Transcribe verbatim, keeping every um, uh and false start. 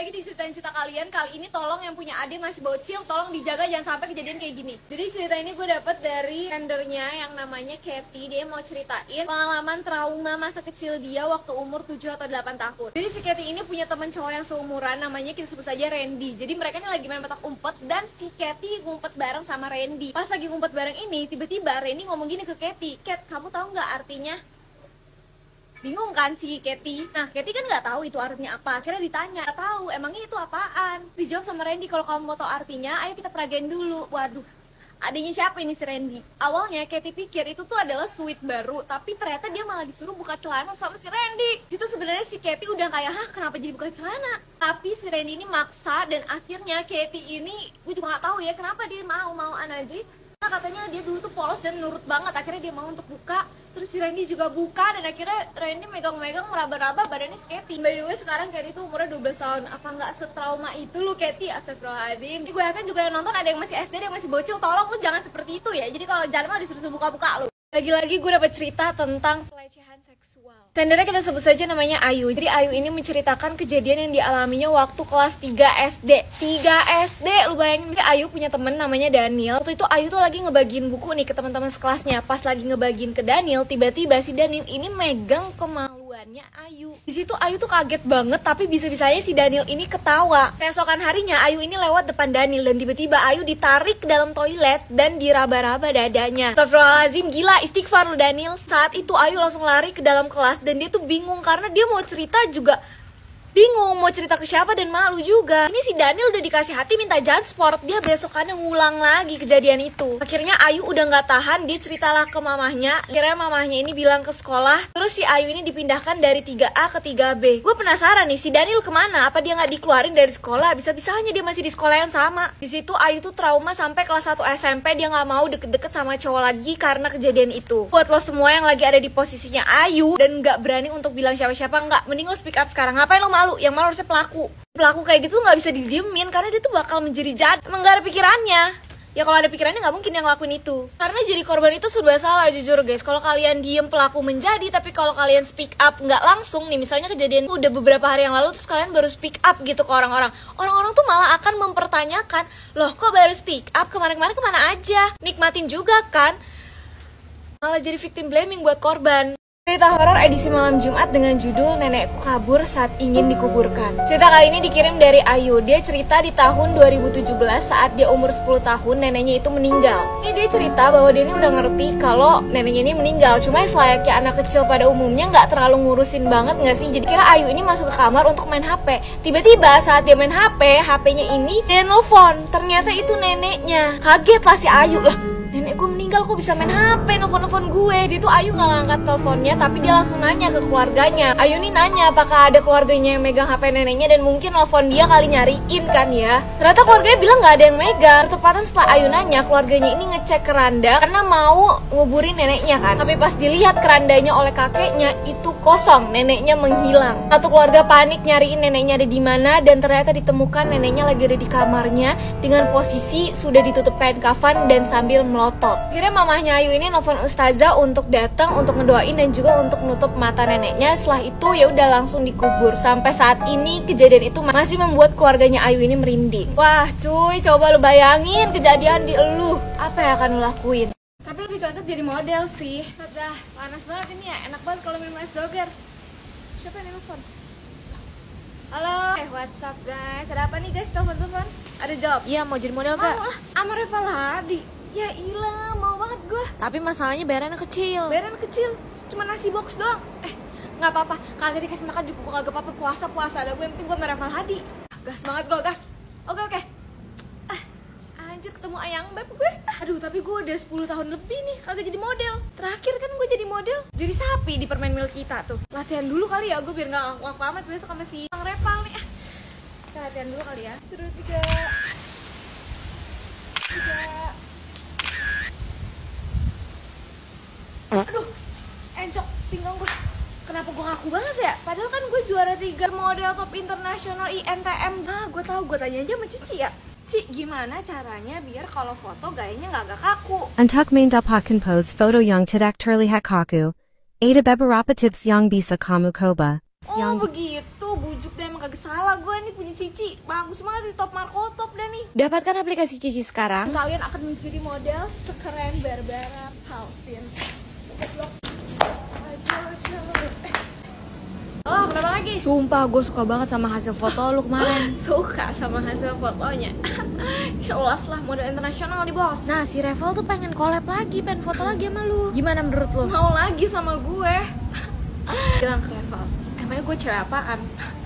lagi di cerita-cerita kalian. Kali ini tolong yang punya adik masih bocil, tolong dijaga jangan sampai kejadian kayak gini. Jadi cerita ini gue dapet dari sendernya yang namanya Katy. Dia mau ceritain pengalaman trauma masa kecil dia waktu umur tujuh atau delapan tahun. Jadi si Katy ini punya teman cowok yang seumuran, namanya kita sebut saja Randy. Jadi mereka ini lagi main petak umpet dan si Katy ngumpet bareng sama Randy. Pas lagi ngumpet bareng ini, tiba-tiba Randy ngomong gini ke Katy, "Kat, kamu tahu nggak artinya?" Bingung kan si Katy. Nah, Katy kan nggak tahu itu artinya apa. Akhirnya ditanya, "Nggak tahu, emangnya itu apaan?" Dijawab sama Randy, "Kalau kamu mau tahu artinya, ayo kita peragain dulu." Waduh, adanya siapa ini si Randy? Awalnya Katy pikir itu tuh adalah sweet baru, tapi ternyata dia malah disuruh buka celana sama si Randy. Itu sebenarnya si Katy udah kayak, "Hah, kenapa jadi buka celana?" Tapi si Randy ini maksa dan akhirnya Katy ini, gue juga nggak tahu ya kenapa dia mau-mauan aja. Nah, katanya dia dulu tuh polos dan nurut banget. Akhirnya dia mau untuk buka. Terus si Randy juga buka dan akhirnya Randy megang-megang meraba-raba badannya si Katy. By the way, sekarang Katy tuh umurnya dua belas tahun. Apa nggak setrauma itu lu Katy? Astagfirullahaladzim. Jadi gue yakin juga yang nonton ada yang masih S D, ada yang masih bocil. Tolong lu jangan seperti itu ya. Jadi kalau jalan mau disuruh buka-buka lu. Lagi-lagi gue dapat cerita tentang pelecehan seksual. Sendernya kita sebut saja namanya Ayu. Jadi Ayu ini menceritakan kejadian yang dialaminya waktu kelas tiga S D. tiga S D, lu bayangin. Jadi Ayu punya temen namanya Daniel. Waktu itu Ayu tuh lagi ngebagiin buku nih ke teman-teman sekelasnya. Pas lagi ngebagiin ke Daniel, tiba-tiba si Daniel ini megang kemaluannya Ayu. Di situ Ayu tuh kaget banget, tapi bisa-bisanya si Daniel ini ketawa. Keesokan harinya Ayu ini lewat depan Daniel dan tiba-tiba Ayu ditarik ke dalam toilet dan diraba-raba dadanya. Astagfirullahaladzim, gila, istighfar lu Daniel. Saat itu Ayu langsung lari ke dalam kelas dan dia tuh bingung karena dia mau cerita juga bingung mau cerita ke siapa dan malu juga. Ini si Daniel udah dikasih hati minta jansport, dia besokannya ngulang lagi kejadian itu. Akhirnya Ayu udah nggak tahan, dia ceritalah ke mamahnya. Akhirnya mamahnya ini bilang ke sekolah. Terus si Ayu ini dipindahkan dari tiga A ke tiga B. Gue penasaran nih, si Daniel kemana? Apa dia nggak dikeluarin dari sekolah? Bisa-bisanya dia masih di sekolah yang sama. Di situ Ayu tuh trauma sampai kelas satu S M P. Dia nggak mau deket-deket sama cowok lagi karena kejadian itu. Buat lo semua yang lagi ada di posisinya Ayu dan nggak berani untuk bilang siapa-siapa, nggak, mending lo speak up sekarang. Ngapain lo malu? Yang malu harusnya pelaku. Pelaku kayak gitu nggak bisa didiemin karena dia tuh bakal menjadi jahat. Emang gak ada pikirannya. Ya kalau ada pikirannya nggak mungkin yang ngelakuin itu. Karena jadi korban itu serba salah, jujur guys. Kalau kalian diem, pelaku menjadi. Tapi kalau kalian speak up nggak langsung nih, misalnya kejadian udah beberapa hari yang lalu terus kalian baru speak up gitu ke orang-orang, orang-orang tuh malah akan mempertanyakan, "Loh kok baru speak up, kemarin-kemarin kemana aja?" Nikmatin juga kan, malah jadi victim blaming buat korban. Cerita horor edisi malam Jumat dengan judul Nenekku Kabur Saat Ingin Dikuburkan. Cerita kali ini dikirim dari Ayu. Dia cerita di tahun dua ribu tujuh belas saat dia umur sepuluh tahun neneknya itu meninggal. Ini dia cerita bahwa dia ini udah ngerti kalau neneknya ini meninggal. Cuma selayaknya anak kecil pada umumnya nggak terlalu ngurusin banget nggak sih. Jadi kira Ayu ini masuk ke kamar untuk main H P. Tiba-tiba saat dia main H P, H P-nya ini dia nelfon. Ternyata itu neneknya. Kaget lah si Ayu, lah nenek gue meninggal kok bisa main H P, nelfon-nelfon gue. Situ Ayu nggak ngangkat teleponnya, tapi dia langsung nanya ke keluarganya. Ayu nih nanya apakah ada keluarganya yang megang H P neneknya dan mungkin nelfon dia kali nyariin kan ya. Ternyata keluarganya bilang nggak ada yang megang. Tepatan setelah Ayu nanya, keluarganya ini ngecek keranda karena mau nguburin neneknya kan. Tapi pas dilihat kerandanya oleh kakeknya itu kosong, neneknya menghilang. Satu keluarga panik nyariin neneknya ada di mana dan ternyata ditemukan neneknya lagi ada di kamarnya dengan posisi sudah ditutup kain kafan dan sambil melotot. Akhirnya mamahnya Ayu ini nelfon ustazah untuk datang untuk ngedoain dan juga untuk nutup mata neneknya. Setelah itu ya udah langsung dikubur. Sampai saat ini kejadian itu masih membuat keluarganya Ayu ini merinding. Wah cuy, coba lu bayangin kejadian di elu, apa yang akan lu lakuin? Tapi lebih cocok jadi model sih. Udah panas banget ini ya, enak banget kalau minum es doger. Siapa yang nelfon? Halo, eh what's up guys? Ada apa nih guys, telepon-telepon? Ada job? Iya, mau jadi model gak? Mau lah, sama Reval Hadi. Ya ilah, mau banget gue. Tapi masalahnya bayarannya kecil. Bayarannya kecil, cuma nasi box doang. Eh, nggak apa-apa. Kagak dikasih makan juga gue kagak apa-apa. Puasa-puasa ada gue, yang penting gue sama Reval Hadi. Gas banget gue, gas. Oke oke. Ah, anjir ketemu ayang beb gue. Aduh, tapi gue udah sepuluh tahun lebih nih kagak jadi model. Terakhir kan gue jadi model jadi sapi di permen mil kita tuh. Latihan dulu kali ya gue biar nggak ngaku-ngaku amat besok sama si Bang Reval nih. Ah, kita latihan dulu kali ya. Terus tiga, tiga. Aduh, encok pinggang gue. Kenapa gue ngaku banget ya? Padahal kan gue juara tiga model top internasional I N T M. Ah, gue tahu, gue tanya aja sama Cici ya. Ci, gimana caranya biar kalau foto gayanya nggak agak kaku? Untuk mendapatkan pose foto yang tidak terlihat kaku, ada beberapa tips yang bisa kamu coba. Oh begitu, bujuk deh, emang kagak salah gue nih punya Cici. Bagus banget di Top Marco Top deh nih. Dapatkan aplikasi Cici sekarang. Kalian akan menjadi model sekeren Barbara Palvin. Oh, kenapa lagi? Sumpah gue suka banget sama hasil foto lu kemarin. Suka sama hasil fotonya. Jelas lah, model internasional nih bos. Nah si Revel tuh pengen collab lagi, pengen foto lagi sama lu. Gimana menurut lu? Mau lagi sama gue. Bilang ke Revel, emangnya gue cewek apaan?